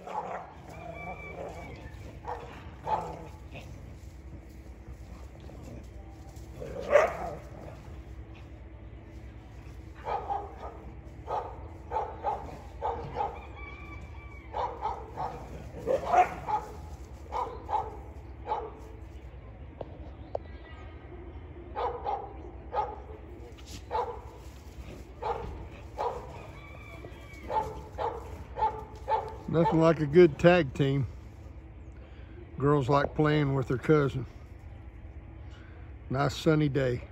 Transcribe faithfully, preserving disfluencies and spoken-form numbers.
Nothing like a good tag team. Girls like playing with their cousin. Nice sunny day.